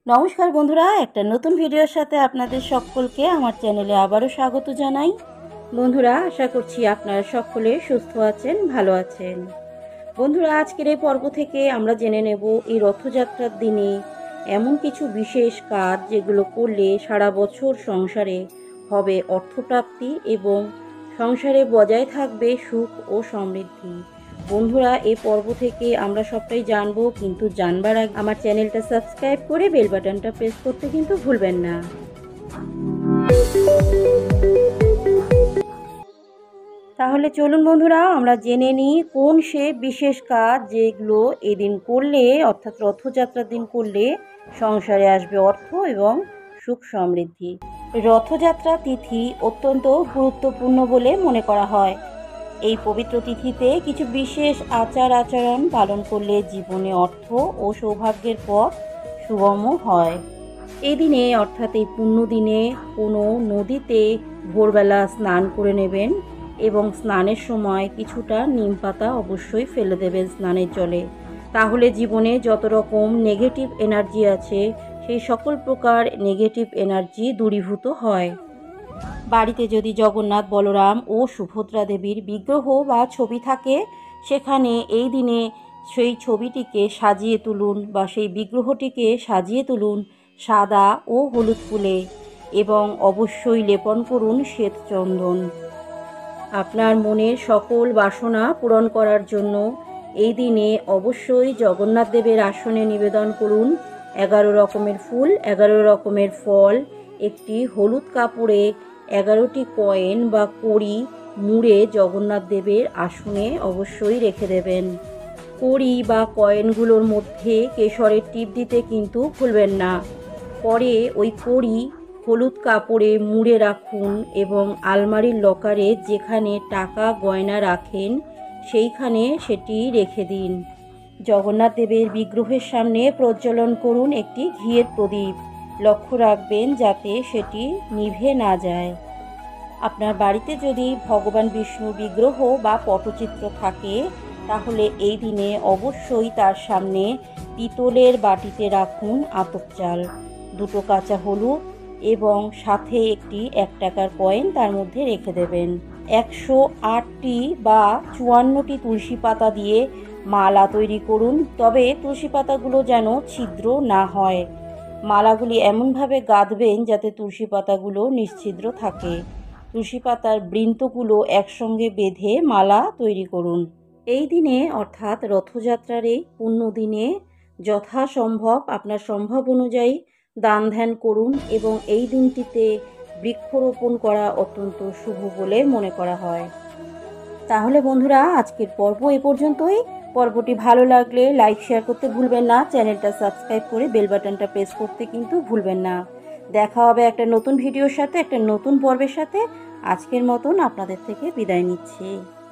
নমস্কার বন্ধুরা, একটা নতুন ভিডিওর সাথে আপনাদের সকলকে আমার চ্যানেলে আবারও স্বাগত জানাই। বন্ধুরা, আশা করছি আপনারা সকলে সুস্থ আছেন, ভালো আছেন। বন্ধুরা, আজকের এই পর্ব থেকে আমরা জেনে নেব এই রথযাত্রার দিনে এমন কিছু বিশেষ কাজ যেগুলো করলে সারা বছর সংসারে হবে অর্থপ্রাপ্তি এবং সংসারে বজায় থাকবে সুখ ও সমৃদ্ধি। বন্ধুরা, এই পর্ব থেকে আমরা সবটাই জানবো, কিন্তু জানবার আগে আমার চ্যানেলটা সাবস্ক্রাইব করে বেল বাটনটা প্রেস করতে কিন্তু ভুলবেন না। তাহলে চলুন বন্ধুরা, আমরা জেনে নিই কোন সে বিশেষ কাজ যেগুলো এদিন করলে, অর্থাৎ রথযাত্রার দিন করলে সংসারে আসবে অর্থ এবং সুখ সমৃদ্ধি। রথযাত্রা তিথি অত্যন্ত গুরুত্বপূর্ণ বলে মনে করা হয়। এই পবিত্র তিথিতে কিছু বিশেষ আচার আচরণ পালন করলে জীবনে অর্থ ও সৌভাগ্যের পথ সুগম হয়। এই দিনে, অর্থাৎ এই পুণ্য দিনে, কোনো নদীতে ভোরবেলা স্নান করে নেবেন এবং স্নানের সময় কিছুটা নিম পাতা অবশ্যই ফেলে দেবেন স্নানের জলে। তাহলে জীবনে যত রকম নেগেটিভ এনার্জি আছে, সেই সকল প্রকার নেগেটিভ এনার্জি দূরীভূত হয়। বাড়িতে যদি জগন্নাথ, বলরাম ও সুভদ্রা দেবীর বিগ্রহ বা ছবি থাকে, সেখানে এই দিনে সেই ছবিটিকে সাজিয়ে তুলুন বা সেই বিগ্রহটিকে সাজিয়ে তুলুন সাদা ও হলুদ ফুলে এবং অবশ্যই লেপন করুন শ্বেত চন্দন। আপনার মনের সকল বাসনা পূরণ করার জন্য এই দিনে অবশ্যই জগন্নাথ দেবের আসনে নিবেদন করুন 11 রকমের ফুল, 11 রকমের ফল, একটি হলুদ কাপড়ে 11টি কয়েন বা কড়ি মুড়ে জগন্নাথ দেবের আসনে অবশ্যই রেখে দেবেন। কড়ি বা কয়েনগুলোর মধ্যে কেশরের টিপ দিতে কিন্তু ভুলবেন না। পরে ওই কড়ি হলুদ কাপড়ে মুড়ে রাখুন এবং আলমারির লকারে যেখানে টাকা গয়না রাখেন সেইখানে সেটি রেখে দিন। জগন্নাথ দেবের বিগ্রহের সামনে প্রজ্বলন করুন একটি ঘিয়ের প্রদীপ। লক্ষ্য রাখবেন যাতে সেটি নিভে না যায়। আপনার বাড়িতে যদি ভগবান বিষ্ণুর বিগ্রহ বা পটচিত্র থাকে, তাহলে এই দিনে অবশ্যই তার সামনে পিতলের বাটিতে রাখুন আতপ চাল, 2 কাঁচা হলুদ এবং সাথে একটি 1 টাকার কয়েন তার মধ্যে রেখে দেবেন। 108টি বা 54টি তুলসী পাতা দিয়ে মালা তৈরি করুন, তবে তুলসী পাতাগুলো যেন ছিদ্র না হয়। মালাগুলি এমনভাবে গাঁথবেন যাতে তুলসী পাতাগুলো নিশ্ছিদ্র থাকে। তুলসী পাতার বৃন্তগুলো একসঙ্গে বেঁধে মালা তৈরি করুন। এই দিনে, অর্থাৎ রথযাত্রার এই পুণ্য দিনে, যথাসম্ভব আপনার সম্ভব অনুযায়ী দান ধ্যান করুন এবং এই দিনটিতে বৃক্ষরোপণ করা অত্যন্ত শুভ বলে মনে করা হয়। তাহলে বন্ধুরা, আজকের পর্ব এ পর্যন্তই। পর্বটি ভালো লাগলে লাইক শেয়ার করতে ভুলবেন না, চ্যানেলটা সাবস্ক্রাইব করে বেল বাটনটা প্রেস করতে কিন্তু ভুলবেন না। দেখা হবে একটা নতুন ভিডিওর সাথে, একটা নতুন পর্বের সাথে। আজকের মতন আপনাদের থেকে বিদায় নিচ্ছি।